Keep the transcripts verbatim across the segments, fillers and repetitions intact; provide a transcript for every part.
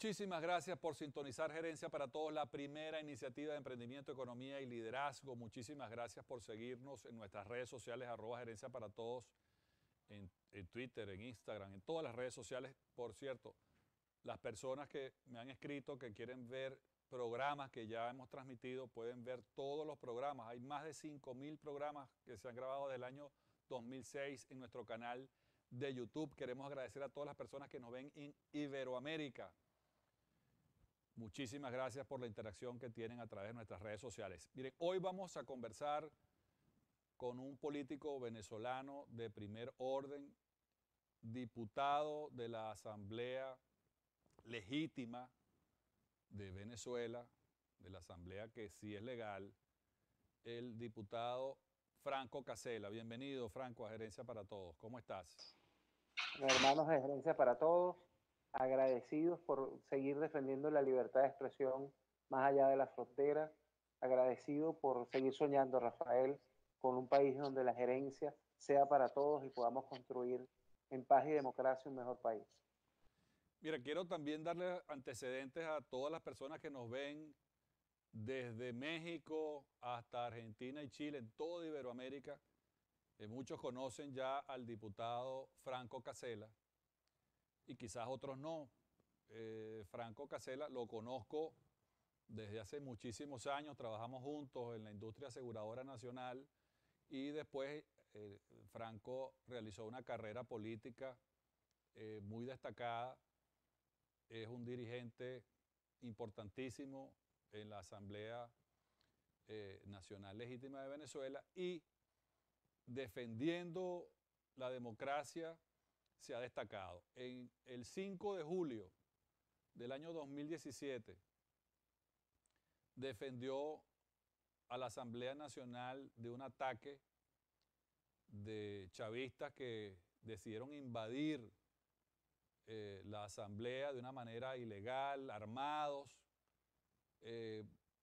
Muchísimas gracias por sintonizar Gerencia para Todos, la primera iniciativa de emprendimiento, economía y liderazgo. Muchísimas gracias por seguirnos en nuestras redes sociales, arroba Gerencia para Todos, en, en Twitter, en Instagram, en todas las redes sociales. Por cierto, las personas que me han escrito que quieren ver programas que ya hemos transmitido, pueden ver todos los programas. Hay más de cinco mil programas que se han grabado desde el año dos mil seis en nuestro canal de YouTube. Queremos agradecer a todas las personas que nos ven en Iberoamérica. Muchísimas gracias por la interacción que tienen a través de nuestras redes sociales. Miren, hoy vamos a conversar con un político venezolano de primer orden, diputado de la Asamblea Legítima de Venezuela, de la Asamblea que sí es legal, el diputado Franco Casella. Bienvenido, Franco, a Gerencia para Todos. ¿Cómo estás? Hermanos de Gerencia para Todos, agradecidos por seguir defendiendo la libertad de expresión más allá de la frontera, agradecido por seguir soñando, Rafael, con un país donde la gerencia sea para todos y podamos construir en paz y democracia un mejor país. Mira, quiero también darle antecedentes a todas las personas que nos ven desde México hasta Argentina y Chile, en toda Iberoamérica. Eh, muchos conocen ya al diputado Franco Casella y quizás otros no. Eh, Franco Casella lo conozco desde hace muchísimos años, trabajamos juntos en la industria aseguradora nacional y después eh, Franco realizó una carrera política eh, muy destacada. Es un dirigente importantísimo en la Asamblea eh, Nacional Legítima de Venezuela y defendiendo la democracia se ha destacado. En el cinco de julio del año dos mil diecisiete defendió a la Asamblea Nacional de un ataque de chavistas que decidieron invadir eh, la Asamblea de una manera ilegal, armados, eh,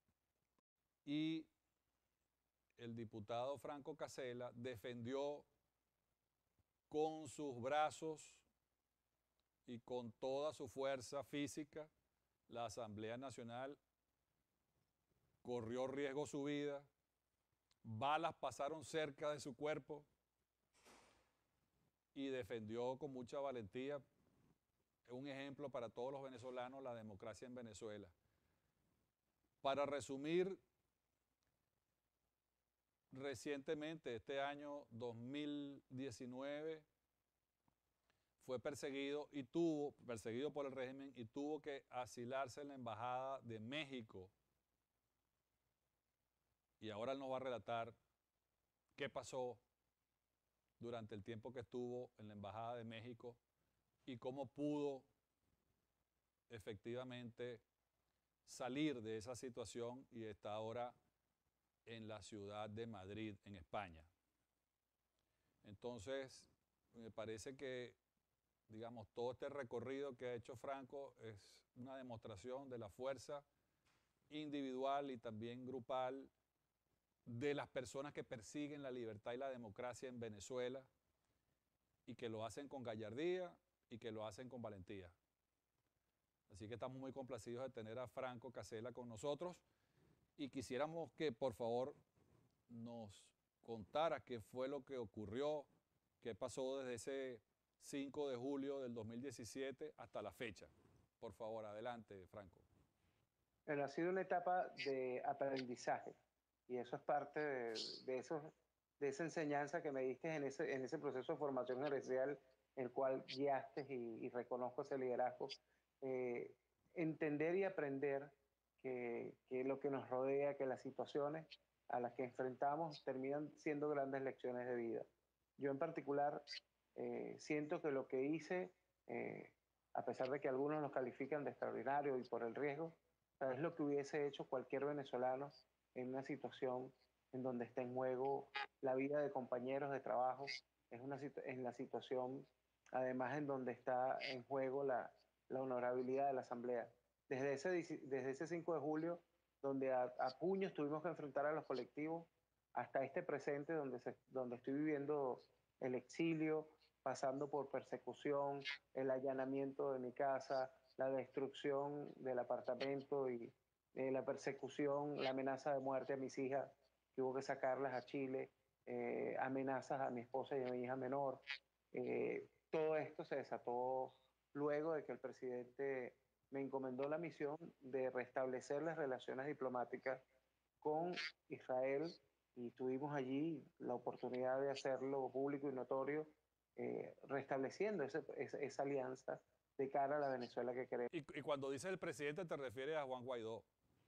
y el diputado Franco Casella defendió con sus brazos y con toda su fuerza física la Asamblea Nacional, corrió riesgo su vida, balas pasaron cerca de su cuerpo y defendió con mucha valentía. Es un ejemplo para todos los venezolanos la democracia en Venezuela. Para resumir, recientemente, este año dos mil diecinueve, fue perseguido y tuvo, perseguido por el régimen y tuvo que asilarse en la Embajada de México. Y ahora él nos va a relatar qué pasó durante el tiempo que estuvo en la Embajada de México y cómo pudo efectivamente salir de esa situación y está ahora en la ciudad de Madrid, en España. Entonces, me parece que, digamos, todo este recorrido que ha hecho Franco es una demostración de la fuerza individual y también grupal de las personas que persiguen la libertad y la democracia en Venezuela y que lo hacen con gallardía y que lo hacen con valentía. Así que estamos muy complacidos de tener a Franco Casella con nosotros y quisiéramos que por favor nos contara qué fue lo que ocurrió, qué pasó desde ese cinco de julio del dos mil diecisiete hasta la fecha. Por favor, adelante, Franco. Bueno, ha sido una etapa de aprendizaje y eso es parte de, de, esos, de esa enseñanza que me diste en ese, en ese proceso de formación gerencial, el cual guiaste y, y reconozco ese liderazgo. Eh, entender y aprender que, que lo que nos rodea, que las situaciones a las que enfrentamos terminan siendo grandes lecciones de vida. Yo en particular eh, siento que lo que hice, eh, a pesar de que algunos nos califican de extraordinario y por el riesgo, es lo que hubiese hecho cualquier venezolano en una situación en donde está en juego la vida de compañeros de trabajo, es una en la situación además en donde está en juego la, la honorabilidad de la Asamblea. Desde ese, desde ese cinco de julio, donde a, a puños tuvimos que enfrentar a los colectivos, hasta este presente donde, se, donde estoy viviendo el exilio, pasando por persecución, el allanamiento de mi casa, la destrucción del apartamento y eh, la persecución, la amenaza de muerte a mis hijas, que hubo que sacarlas a Chile, eh, amenazas a mi esposa y a mi hija menor. Eh, todo esto se desató luego de que el presidente me encomendó la misión de restablecer las relaciones diplomáticas con Israel y tuvimos allí la oportunidad de hacerlo público y notorio, eh, restableciendo ese, esa, esa alianza de cara a la Venezuela que queremos. Y, y cuando dices el presidente te refieres a Juan Guaidó.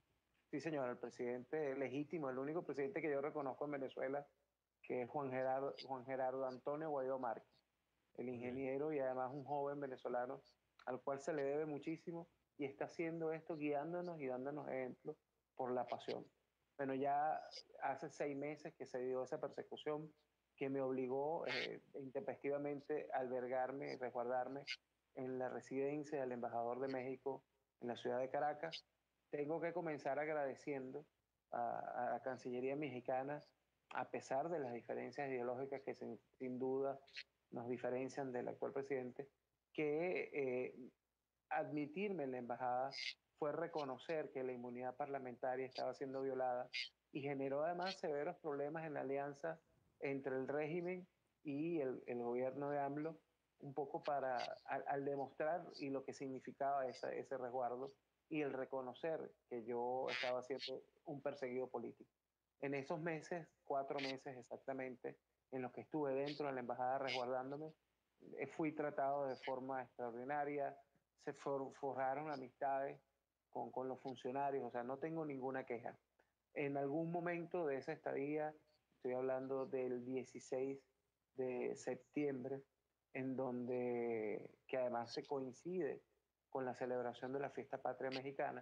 Sí, señor, el presidente legítimo, el único presidente que yo reconozco en Venezuela, que es Juan Gerardo, Juan Gerardo Antonio Guaidó Márquez, el ingeniero y además un joven venezolano al cual se le debe muchísimo y está haciendo esto guiándonos y dándonos ejemplos por la pasión. Bueno, ya hace seis meses que se dio esa persecución que me obligó eh, intempestivamente a albergarme y resguardarme en la residencia del embajador de México en la ciudad de Caracas. Tengo que comenzar agradeciendo a, a la Cancillería mexicana, a pesar de las diferencias ideológicas que sin, sin duda nos diferencian del actual presidente, que eh, admitirme en la embajada fue reconocer que la inmunidad parlamentaria estaba siendo violada y generó además severos problemas en la alianza entre el régimen y el, el gobierno de AMLO, un poco para, al, al demostrar y lo que significaba esa, ese resguardo y el reconocer que yo estaba siendo un perseguido político. En esos meses, cuatro meses exactamente, en los que estuve dentro de la embajada resguardándome, eh, fui tratado de forma extraordinaria, se for, forjaron amistades con, con los funcionarios, o sea, no tengo ninguna queja. En algún momento de esa estadía, estoy hablando del dieciséis de septiembre, en donde, que además se coincide con la celebración de la fiesta patria mexicana,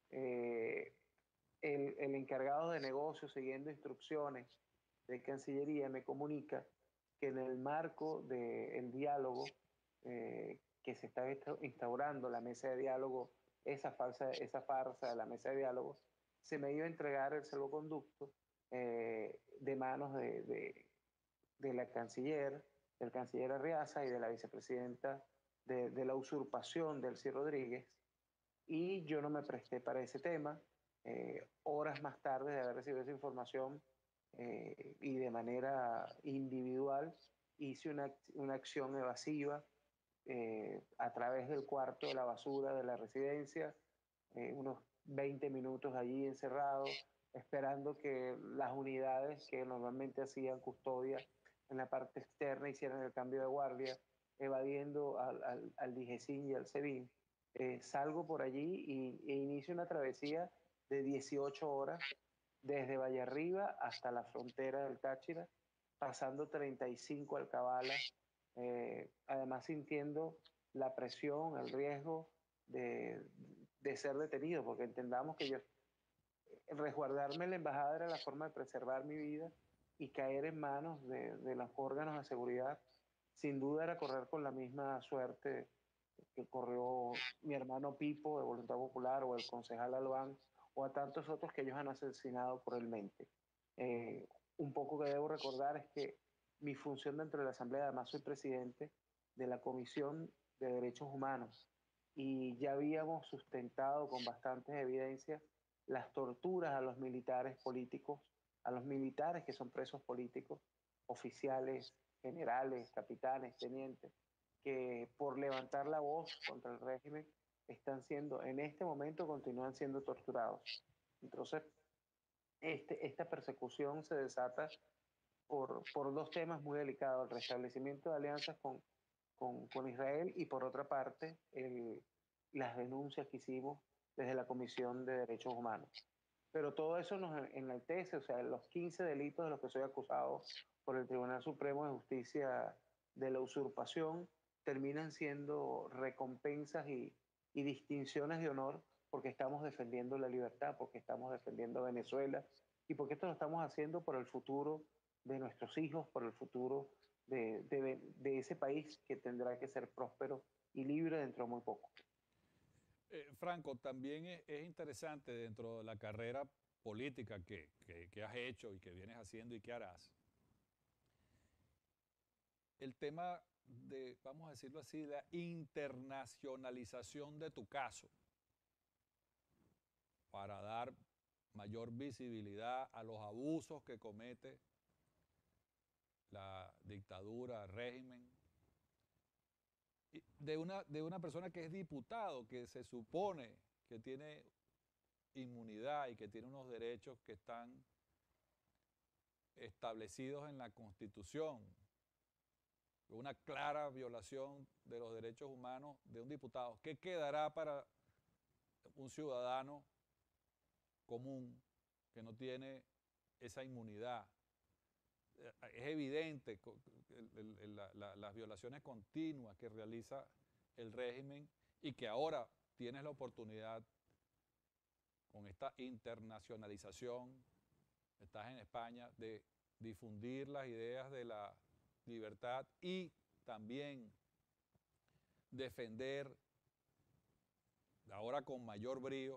eh, el, el encargado de negocios, siguiendo instrucciones de Cancillería, me comunica que en el marco del diálogo eh, que se está instaurando, la mesa de diálogo, esa, falsa, esa farsa de la mesa de diálogo, se me iba a entregar el salvoconducto eh, de manos de, de, de, la canciller, del canciller Arriaza y de la vicepresidenta de, de la usurpación del Delcy Rodríguez, y yo no me presté para ese tema. Eh, horas más tarde de haber recibido esa información eh, y de manera individual, hice una, una acción evasiva eh, a través del cuarto de la basura de la residencia, eh, unos veinte minutos allí encerrado, esperando que las unidades que normalmente hacían custodia en la parte externa hicieran el cambio de guardia, evadiendo al, al, al DIGESIN y al SEBIN. Eh, salgo por allí y, e inicio una travesía de dieciocho horas desde Vallarriba hasta la frontera del Táchira, pasando treinta y cinco alcabalas, eh, además sintiendo la presión, el riesgo de, de ser detenido, porque entendamos que yo resguardarme en la embajada era la forma de preservar mi vida y caer en manos de, de los órganos de seguridad, sin duda era correr con la misma suerte que corrió mi hermano Pipo de Voluntad Popular o el concejal Albán o a tantos otros que ellos han asesinado cruelmente. Eh, un poco que debo recordar es que mi función dentro de la Asamblea, además soy presidente de la Comisión de Derechos Humanos y ya habíamos sustentado con bastantes evidencias las torturas a los militares políticos, a los militares que son presos políticos, oficiales, generales, capitanes, tenientes, que por levantar la voz contra el régimen están siendo, en este momento continúan siendo torturados. Entonces, este, esta persecución se desata por, por dos temas muy delicados, el restablecimiento de alianzas con, con, con Israel y por otra parte, el, las denuncias que hicimos desde la Comisión de Derechos Humanos. Pero todo eso nos enaltece, o sea, los quince delitos de los que soy acusado por el Tribunal Supremo de Justicia de la usurpación terminan siendo recompensas y, y distinciones de honor porque estamos defendiendo la libertad, porque estamos defendiendo Venezuela y porque esto lo estamos haciendo por el futuro de nuestros hijos, por el futuro de, de, de ese país que tendrá que ser próspero y libre dentro de muy poco. Eh, Franco, también es, es, interesante dentro de la carrera política que, que, que has hecho y que vienes haciendo y que harás, el tema de, vamos a decirlo así, la internacionalización de tu caso para dar mayor visibilidad a los abusos que comete la dictadura, el régimen, de una, de una persona que es diputado, que se supone que tiene inmunidad y que tiene unos derechos que están establecidos en la Constitución, una clara violación de los derechos humanos de un diputado. ¿Qué quedará para un ciudadano común que no tiene esa inmunidad? Es evidente el, el, la, la, las violaciones continuas que realiza el régimen y que ahora tienes la oportunidad con esta internacionalización, estás en España, de difundir las ideas de la libertad y también defender ahora con mayor brío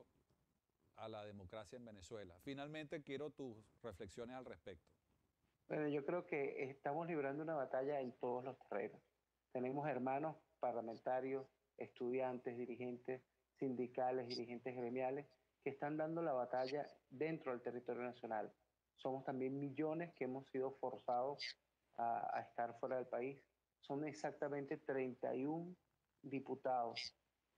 a la democracia en Venezuela. Finalmente quiero tus reflexiones al respecto. Bueno, yo creo que estamos librando una batalla en todos los terrenos. Tenemos hermanos parlamentarios, estudiantes, dirigentes sindicales, dirigentes gremiales, que están dando la batalla dentro del territorio nacional. Somos también millones que hemos sido forzados a, a estar fuera del país. Son exactamente treinta y uno diputados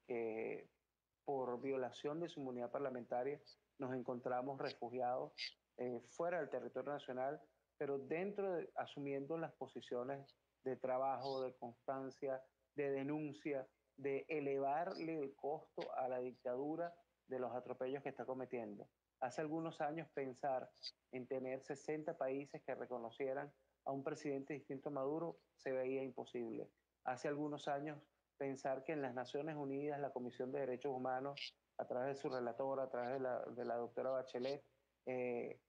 que por violación de su inmunidad parlamentaria nos encontramos refugiados eh, fuera del territorio nacional, pero dentro de, asumiendo las posiciones de trabajo, de constancia, de denuncia, de elevarle el costo a la dictadura de los atropellos que está cometiendo. Hace algunos años pensar en tener sesenta países que reconocieran a un presidente distinto a Maduro se veía imposible. Hace algunos años pensar que en las Naciones Unidas la Comisión de Derechos Humanos, a través de su relatora, a través de la, de la doctora Bachelet, eh,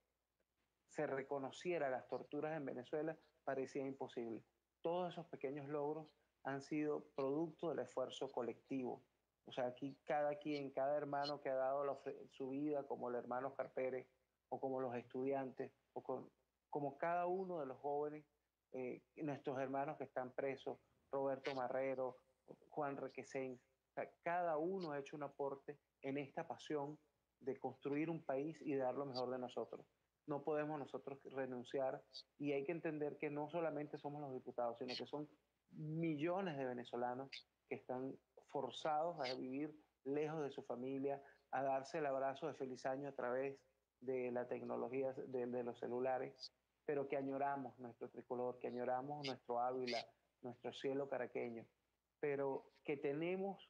se reconociera las torturas en Venezuela, parecía imposible. Todos esos pequeños logros han sido producto del esfuerzo colectivo. O sea, aquí cada quien, cada hermano que ha dado la, su vida, como el hermano Oscar Pérez, o como los estudiantes, o con, como cada uno de los jóvenes, eh, nuestros hermanos que están presos, Roberto Marrero, Juan Requesens, o sea, cada uno ha hecho un aporte en esta pasión de construir un país y de dar lo mejor de nosotros. No podemos nosotros renunciar y hay que entender que no solamente somos los diputados, sino que son millones de venezolanos que están forzados a vivir lejos de su familia, a darse el abrazo de feliz año a través de la tecnología de, de los celulares, pero que añoramos nuestro tricolor, que añoramos nuestro Ávila, nuestro cielo caraqueño, pero que tenemos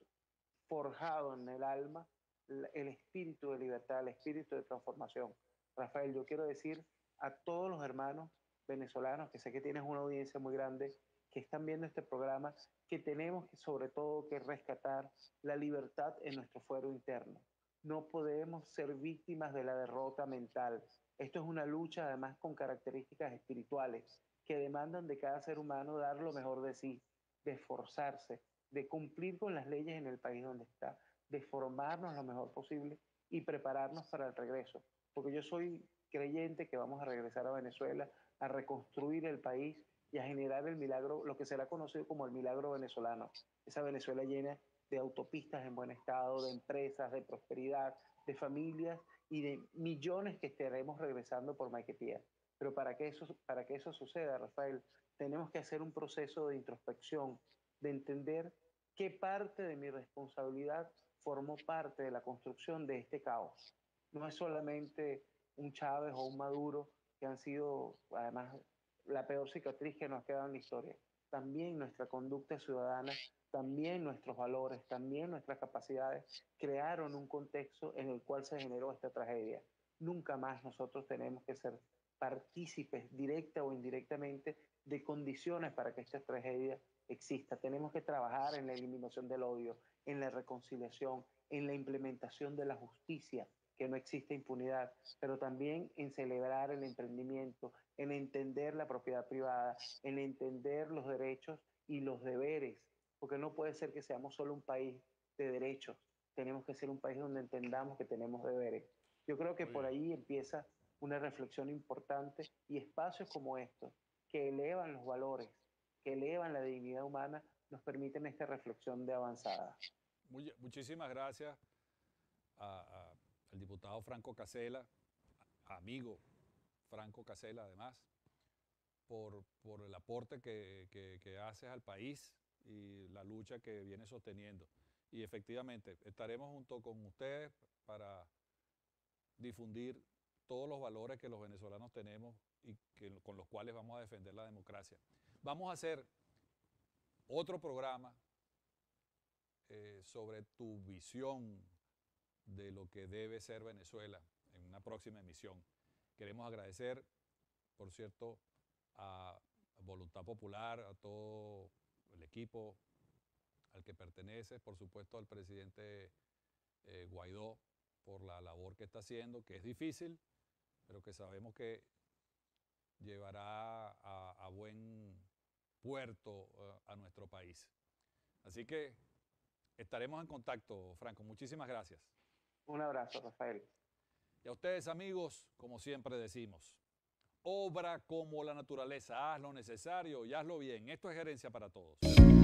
forjado en el alma el espíritu de libertad, el espíritu de transformación. Rafael, yo quiero decir a todos los hermanos venezolanos, que sé que tienes una audiencia muy grande, que están viendo este programa, que tenemos que, sobre todo que rescatar la libertad en nuestro fuero interno. No podemos ser víctimas de la derrota mental. Esto es una lucha además con características espirituales que demandan de cada ser humano dar lo mejor de sí, de esforzarse, de cumplir con las leyes en el país donde está, de formarnos lo mejor posible y prepararnos para el regreso. Porque yo soy creyente que vamos a regresar a Venezuela, a reconstruir el país y a generar el milagro, lo que será conocido como el milagro venezolano. Esa Venezuela llena de autopistas en buen estado, de empresas, de prosperidad, de familias y de millones que estaremos regresando por Maiquetía. Pero para que eso, para que eso suceda, Rafael, tenemos que hacer un proceso de introspección, de entender qué parte de mi responsabilidad formó parte de la construcción de este caos. No es solamente un Chávez o un Maduro que han sido, además, la peor cicatriz que nos ha quedado en la historia. También nuestra conducta ciudadana, también nuestros valores, también nuestras capacidades crearon un contexto en el cual se generó esta tragedia. Nunca más nosotros tenemos que ser partícipes, directa o indirectamente, de condiciones para que esta tragedia exista. Tenemos que trabajar en la eliminación del odio, en la reconciliación, en la implementación de la justicia, que no existe impunidad, pero también en celebrar el emprendimiento, en entender la propiedad privada, en entender los derechos y los deberes, porque no puede ser que seamos solo un país de derechos, tenemos que ser un país donde entendamos que tenemos deberes. Yo creo que por ahí empieza una reflexión importante y espacios como estos que elevan los valores, que elevan la dignidad humana, nos permiten esta reflexión de avanzada. Muy, muchísimas gracias a, a, al diputado Franco Casella, amigo Franco Casella además, por, por el aporte que, que, que haces al país y la lucha que viene sosteniendo. Y efectivamente, estaremos junto con ustedes para difundir todos los valores que los venezolanos tenemos y que, con los cuales vamos a defender la democracia. Vamos a hacer otro programa eh, sobre tu visión de lo que debe ser Venezuela en una próxima emisión. Queremos agradecer, por cierto, a Voluntad Popular, a todo el equipo al que pertenece, por supuesto al presidente eh, Guaidó, por la labor que está haciendo, que es difícil, pero que sabemos que llevará a, a buen puerto uh, a nuestro país. Así que estaremos en contacto, Franco. Muchísimas gracias. Un abrazo, Rafael. Y a ustedes, amigos, como siempre decimos, obra como la naturaleza, haz lo necesario y hazlo bien. Esto es Gerencia para Todos.